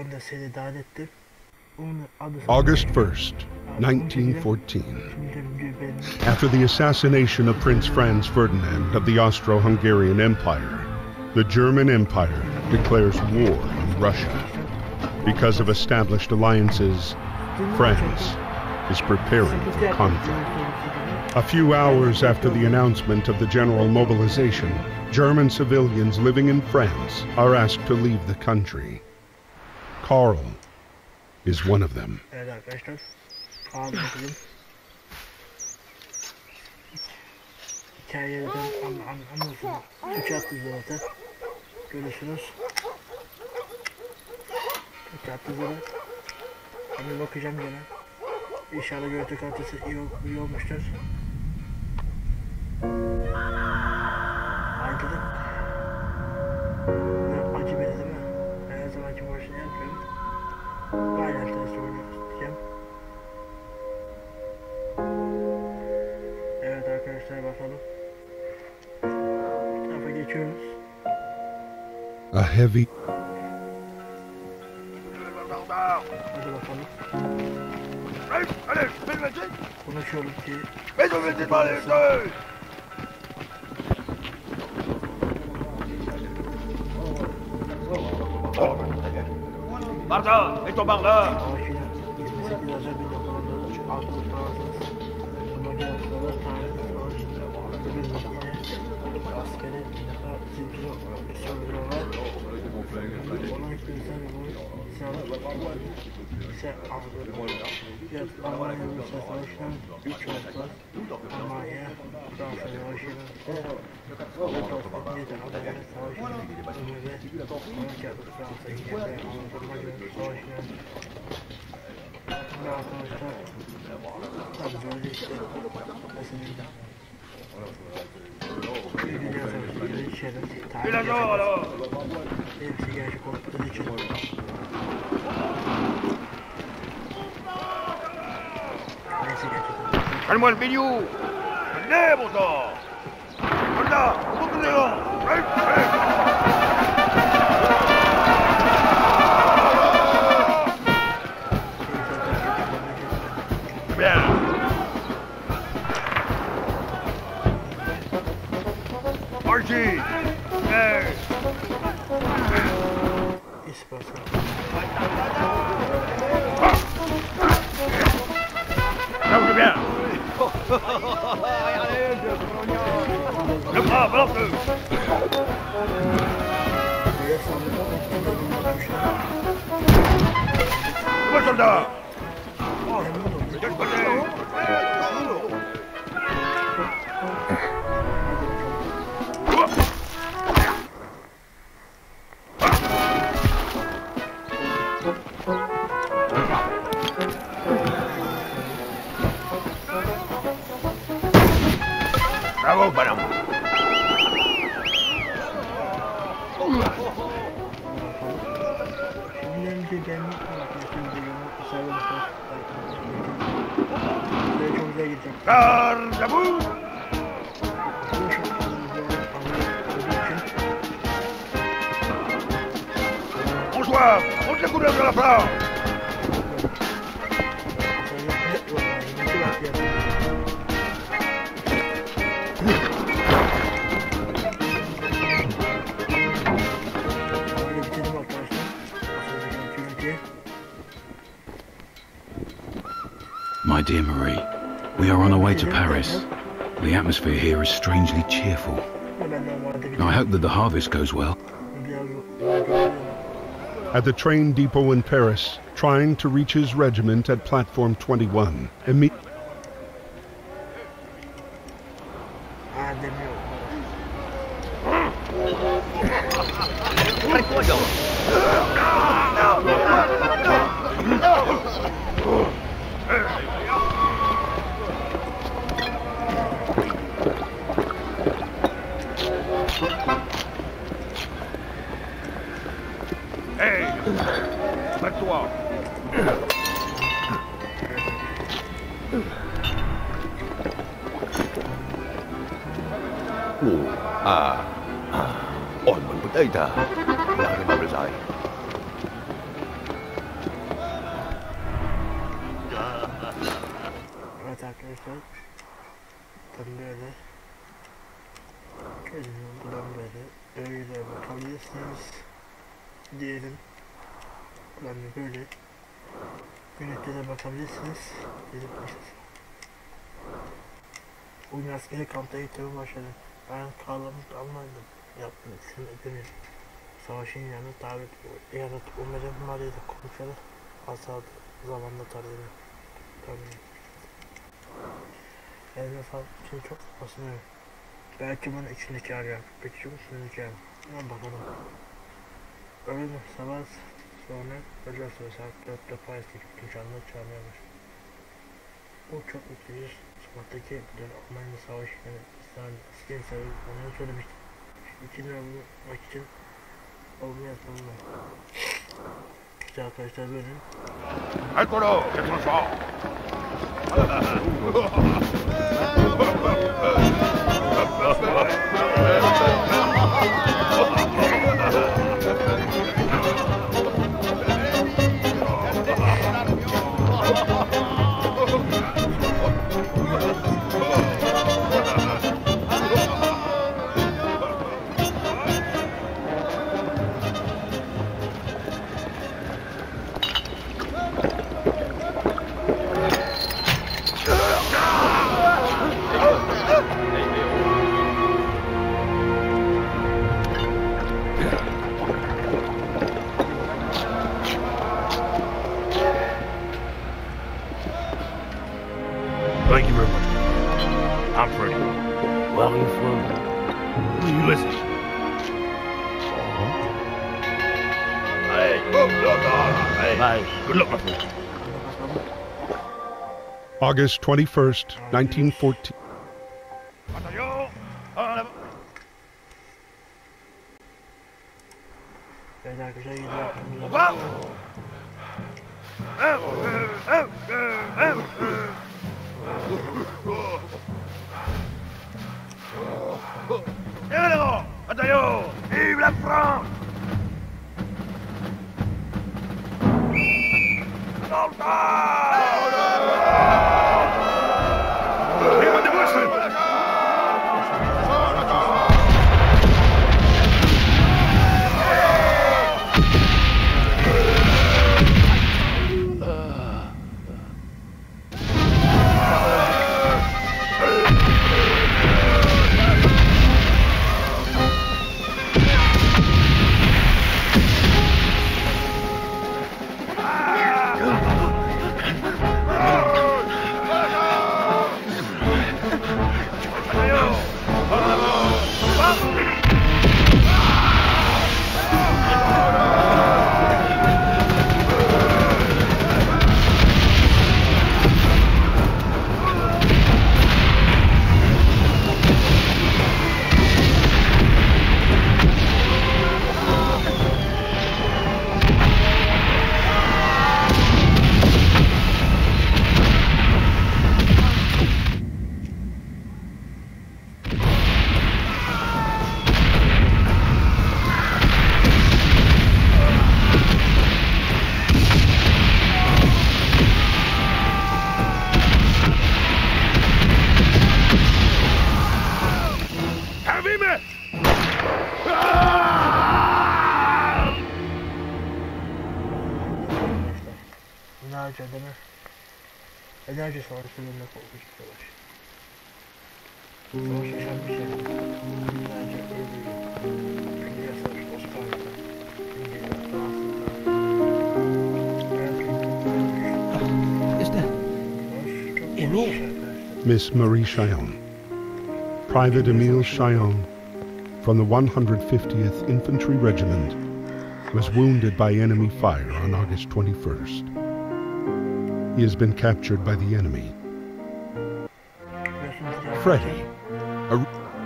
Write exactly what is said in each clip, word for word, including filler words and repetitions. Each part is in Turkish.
August first, nineteen fourteen. After the assassination of Prince Franz Ferdinand of the Austro-Hungarian Empire, the German Empire declares war on Russia. Because of established alliances, France is preparing for conflict. A few hours after the announcement of the general mobilization, German civilians living in France are asked to leave the country. Karl is one of them. Hani bakacağım gene. İnşallah görüntü kalitesi iyi, iyi olmuştur. Aydınlık. Acı beni değil mi? Ben her zamanki borçunu yapıyorum. Aynen test oynayacağım. Evet arkadaşlar bakalım. Bu tarafa geçiyoruz. A heavy... Hadi bakalım. Konuşuyoruz ki... Martin, mets ton parleur. Calme-moi le bignou. Venez, bon sang. Voilà, revenez-en. Bien. Archie. Hey. Ça vous bien. Le bras, balance-le. Moi, soldat. Bravo, bonhomme. Garde à vous. Bonsoir, monte la couleur de la flamme. My dear Marie, we are on our way to Paris. The atmosphere here is strangely cheerful. I hope that the harvest goes well. At the train depot in Paris, trying to reach his regiment at platform twenty-one, imme- Hey, batte-toi. Ah, ah, ôi mình bứt đây ta, là cái bao được rồi. arkadaşlar. Tabii böyle. Gözünün buradan böyle. Öyle bakabilirsiniz. Diyelim. Buradan da böyle. Yönetlere bakabilirsiniz. Dedim işte. Bugün askeri kampta eğitimi başladım. Ben Karlamız Almanya'da yaptım. Sizin ödünüz. Savaşın yanı davet yanıt umarım Maria'da konuşarak asal zamanda tarıyorum. Tabii. Elime sağlık için çok basınıyorum. Belki bunun içindeki arıyorum. Peki şu üstündeki arıyorum. Hemen bakalım. Öyle mi? Sabah sonra özel sonra saat dörtte Paris'te gittim canlı çağırmıyormuş. Bu çok mutluyuz. Sokak'taki dön Almanya savaşı yani İslam askeri savaşı onu söylemiştim. İçinde olmak için olmaya sonuna. İşte arkadaşlar benim. Eccolo, che sono so. Thank you very much. I'm Freddie. Where are you from? Ulysses. Uh-huh. Hey, oh, no, no, hey. Bye. Good luck, my friend. August twenty-first, nineteen fourteen. Evet arkadaşlar yine yapmamız Wow. Llévalo! ¡Batallón! ¡Vive la France! Enerji adamı. Enerji savaşlarında olmuş bir savaş. Savaş yaşanmış şey. Enerji öldürüyor. Dünya savaşı Osmanlı'da. İngilizler, Fransızlar. Is that Emile? Miss Marie Chillon. Private Emile Chillon from the one hundred fiftieth Infantry Regiment was wounded by enemy fire on August twenty-first. He has been captured by the enemy. Freddie. A...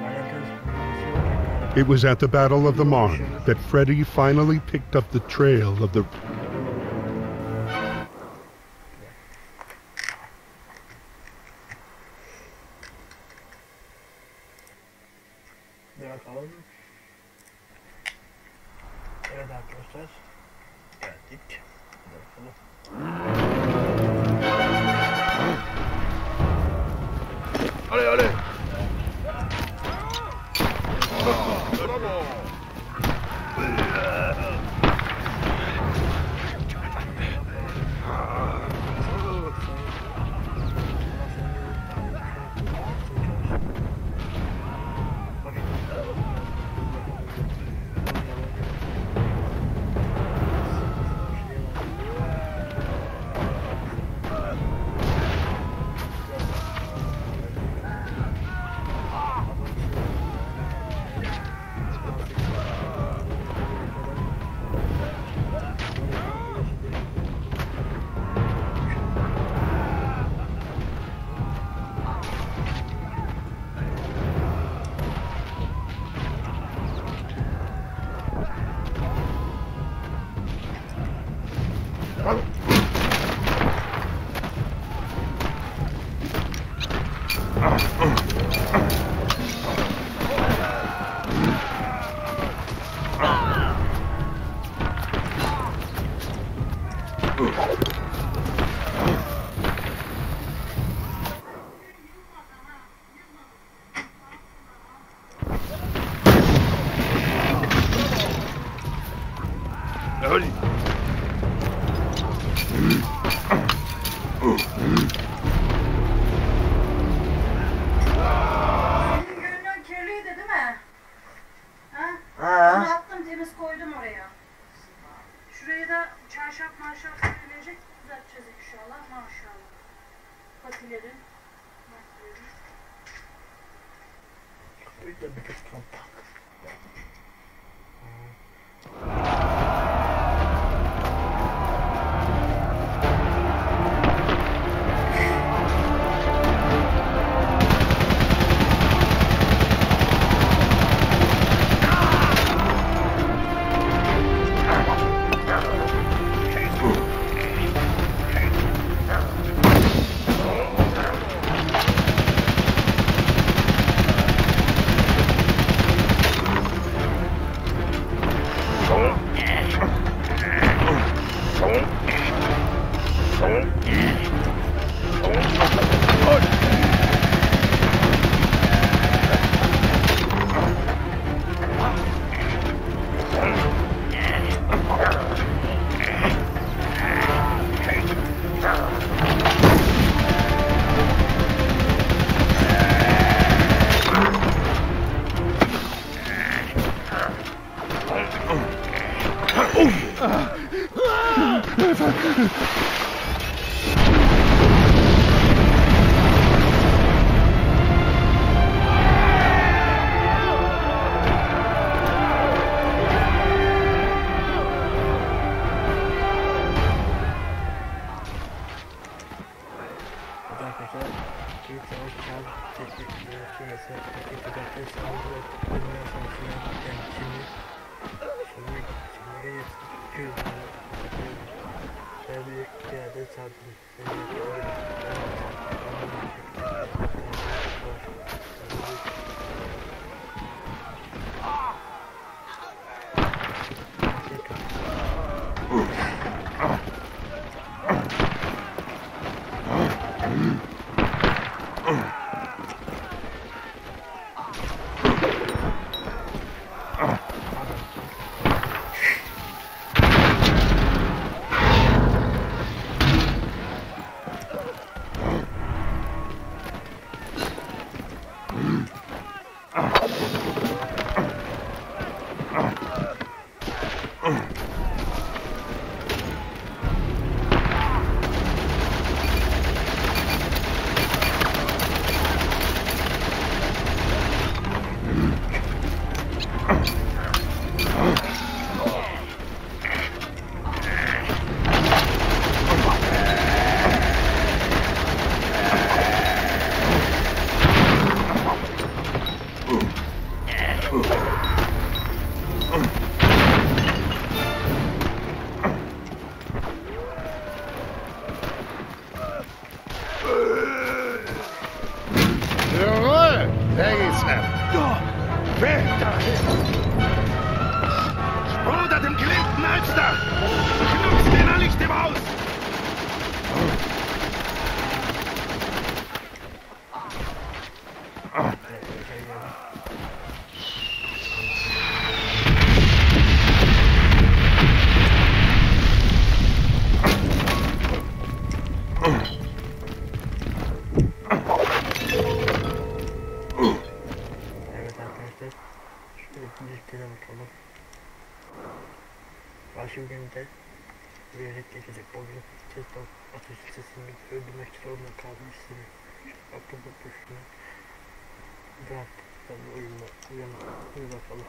It was at the Battle of the Marne that Freddie finally picked up the trail of the... Evet arkadaşlar. Geldik. Bakalım. Allez, allez. Hadi. Senin gönlün kirliydi değil mi? Ha? Ha. Onu attım temiz koydum oraya. Şurayı da çarşaf marşaf sürülecek. Düzelteceğiz inşallah. Maşallah. Patileri. Patileri. Bir de bir kez kampak. Sprudert im geliebten Alster! Knutzt den Licht im Haus! Başımda üyelik geçecek bugün Tesla ateş sesini öldürmek zorunda kalmışsın. Aklımda düşünün. Bıraktım. Ben uyuma, uyuma, uyu bakalım.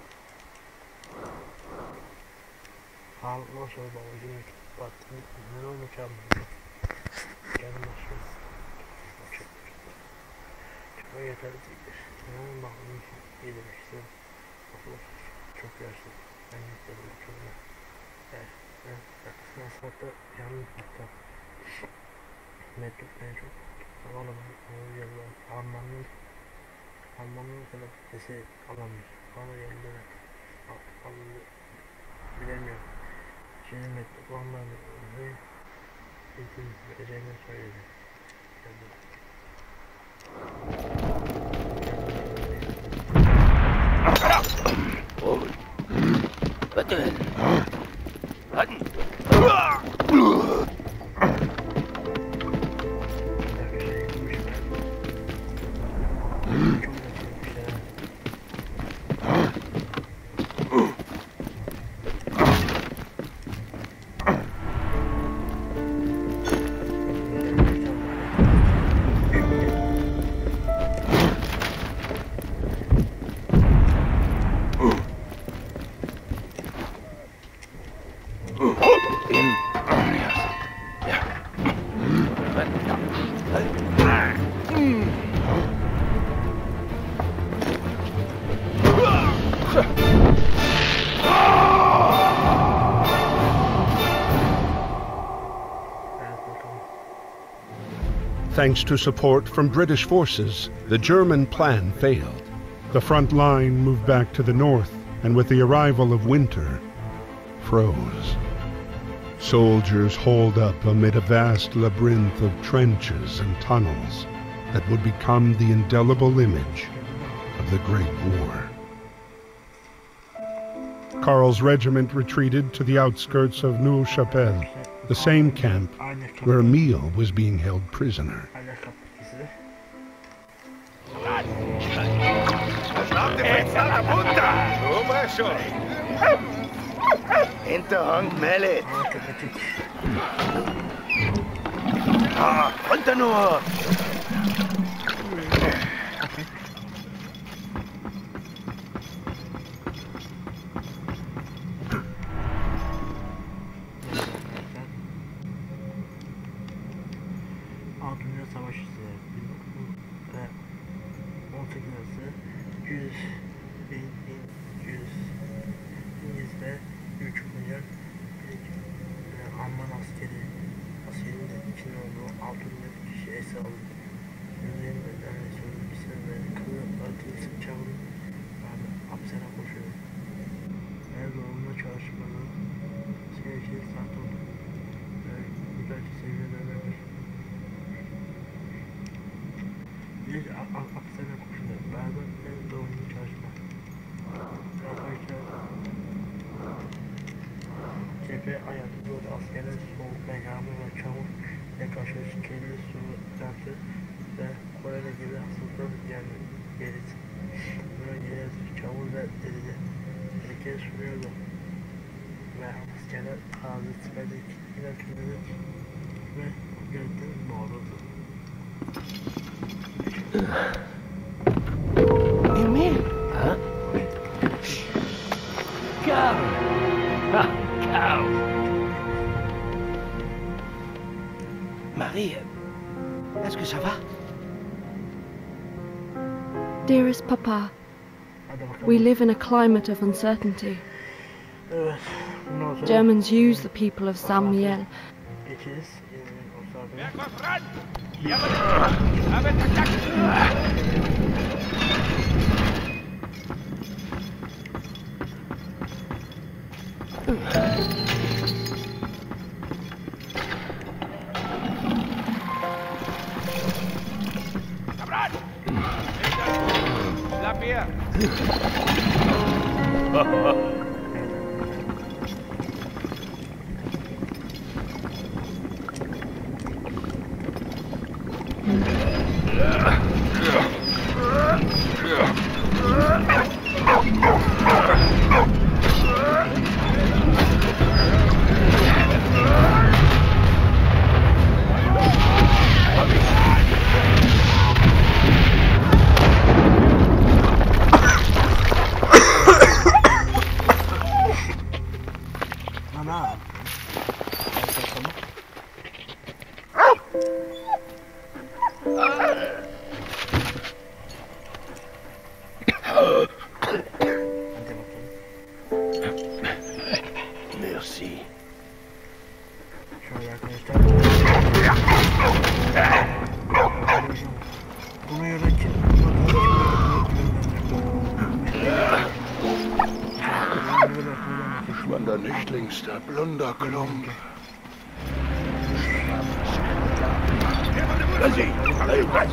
Al, nasıl oldu babacığım? Bak, ne olmuş abi? Canım başım. Çok çok yeterli değildir. Ne oldu bakalım? İyi demek istiyorum. Bakalım. Çok yaşlı. Ben yetmedim. Çok yaşlı. Evet, evet. Aslında saatte yanlış nokta. Metruk beni çok havalamayı yıllar. Almanın Almanın kadar sesi alamıyor. Bana yerinde de alındı. Bilemiyorum. Şimdi metruk almanı ve izin vereceğini söyledi. Oğlum. Bakın. Hadi. Thanks to support from British forces, the German plan failed. The front line moved back to the north, and with the arrival of winter, froze. Soldiers holed up amid a vast labyrinth of trenches and tunnels that would become the indelible image of the Great War. Karl's regiment retreated to the outskirts of Neuve-Chapelle, the same camp where Emile was being held prisoner. Hinterhand Mallet. Ah, runter nur. Dünya Savaşı ve on sekiz arası yüz bin, yüz İngiliz'de üç milyon Alman askeri askerinin de içinde olduğu altı milyon kişi esir alındı. Yüzlerin bedenleri sürülmüşse ve kılı atılsı çağırıp hapsine koşuyor. Her zorunda çalışmalı seyirciye sahip oldu. Ve güzelce seviyelerdir. Bir hapsine koşuyor. Bazen en zorunda çalışma. Arkadaşlar cephe hayatı böyle askerler soğuk ve yağmur ve çamur ve karşı kirli su yaptı ve kolera gibi hastalıklar yani gerisi. Buna gelen çamur ve deride herkes sürüyordu ve askerler ağzı tıkadık ilaçları ve gökten boğulurdu. Emile? Huh? Carl! Ah, Carl! Marie, est-ce que ça va? Dearest Papa, we live in a climate of uncertainty. Evet. Germans use the people of Saint-Mihiel. Geçeriz. up here. Merci. Şöyle arkadaşlar. Bunu yönetken Schwander Nichtlingsster, blonder Klump. Vas-y, allez, vas-y.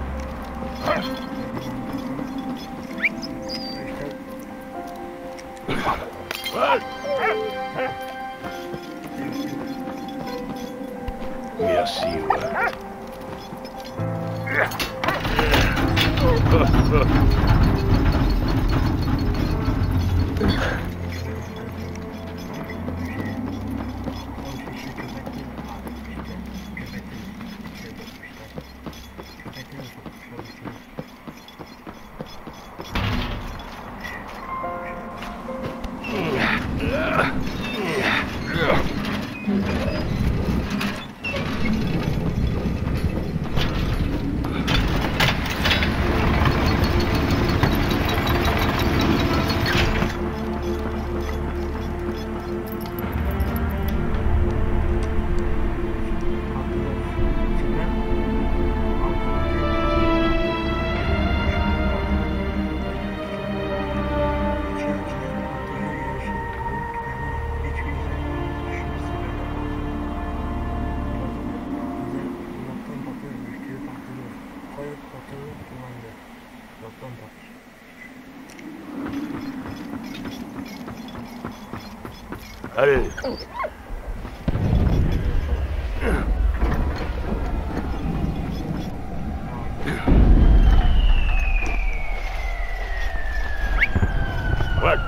Merci, ouais. Allez. What?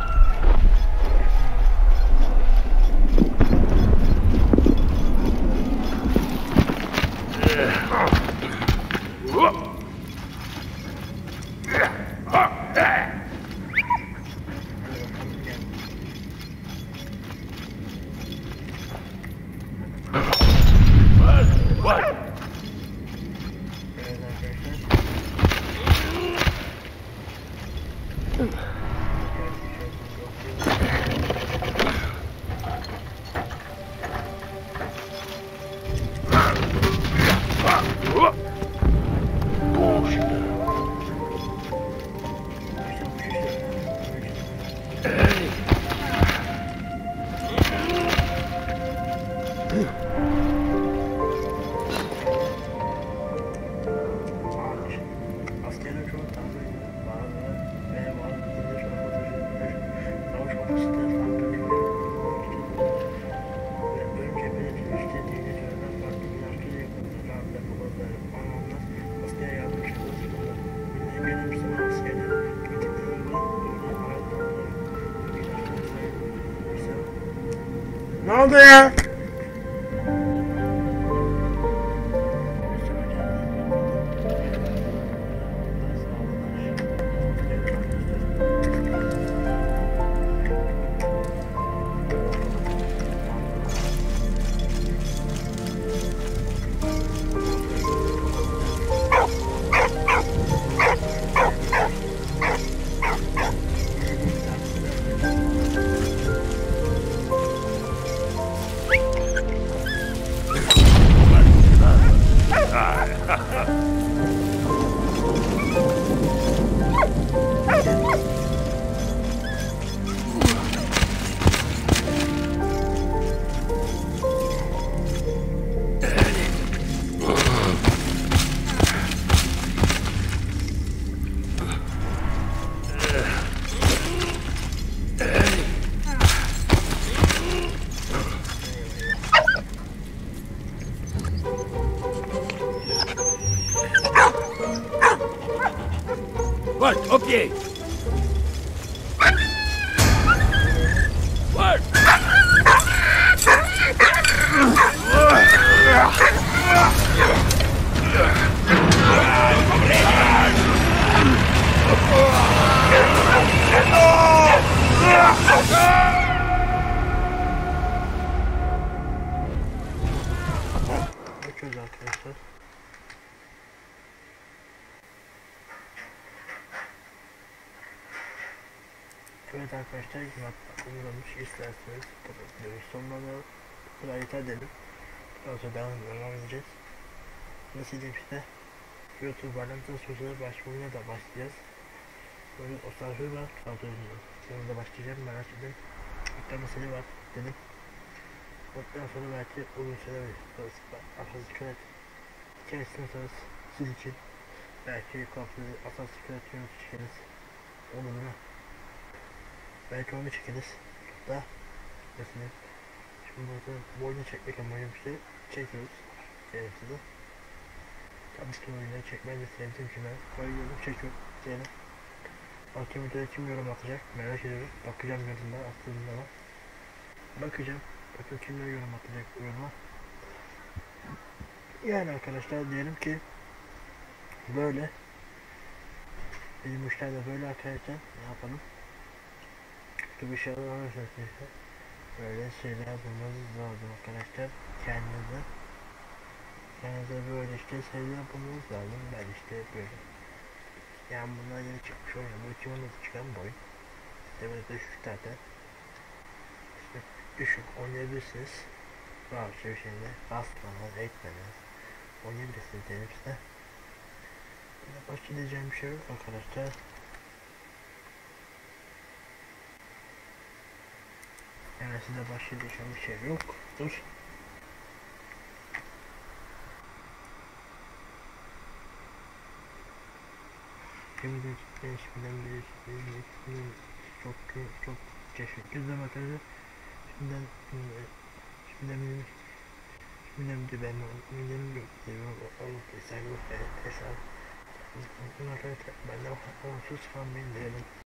Ne oldu ya? Work, au pied. Work. Bakıyoruz arkadaşlar. Evet arkadaşlar, umarmış isterseniz dövüş sonlarına buraya yeter dedim. Daha sonra devam, devam edeceğiz. Nasıl diyeyim işte, YouTube bağlantı sözüne başvurmaya da başlayacağız. Böyle o sarfı var, sonra da başlayacağım, merak edin. Bir mesele var dedim. Ondan sonra belki uzun süre bir Assassin's Creed içerisinde sanırız siz için belki kapsülü Assassin's Creed yönetişkeniz olur mu? Belki onu çekeriz. Da mesela şimdi burada bu oyunu çekmek amacım işte çekiyoruz. Diyelim size. Tabii ki oyunu çekmeyi de sevdiğim için ben koyuyorum, çekiyorum diyelim. Bakayım videoda kim yorum atacak, merak ediyorum. Bakacağım yorumlara, attığım zaman. Bakacağım. Bakın kimler yorum atacak yoruma. Yani arkadaşlar diyelim ki böyle bizim işler de böyle arkadaşlar, ne yapalım? Bu şeyler olursa işte böyle şeyler bulmanız lazım arkadaşlar. Kendinize kendinize böyle işte şeyler bulmanız lazım. Ben işte böyle, yani bunlar yeni çıkmış oyun, bu iki bin on altı çıkan bir oyun. Devlet düşük zaten. İşte düşük oynayabilirsiniz. Var şey şeyinde basmanız, etmeniz oynayabilirsiniz diyelim size. Başka diyeceğim bir şey yok arkadaşlar. Yani size başka diyeceğim bir şey yoktur. Şimdi şimdiden bir çok çok teşekkür ederim arkadaşlar. Şimdiden şimdiden benim şimdiden de ben benim yok hesabı hesabı arkadaşlar benden onsuz falan benim diyelim.